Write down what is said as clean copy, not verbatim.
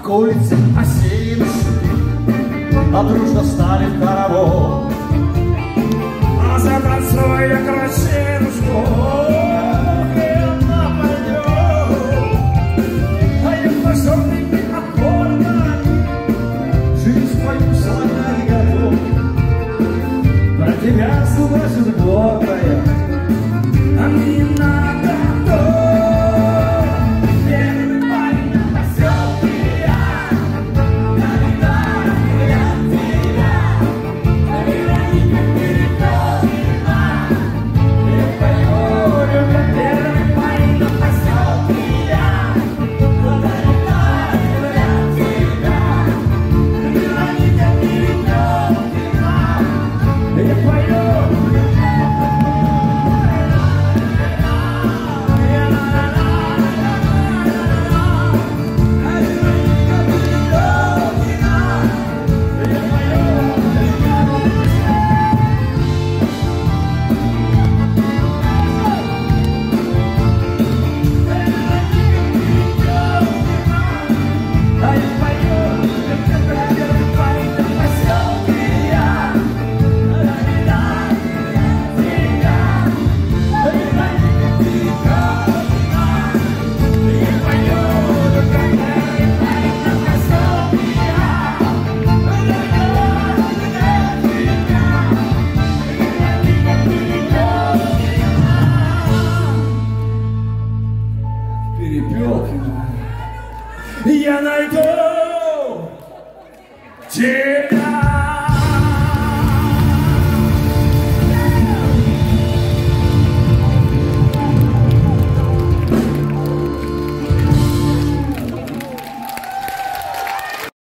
улице осеяны шли, а дружно стали в хоровод. А затанцуя красивушку, она пойдет, а я пошёрными аккордами жизнь твою сломать готов. Про тебя слышит гордая, а мне надо то. Я найду тебя.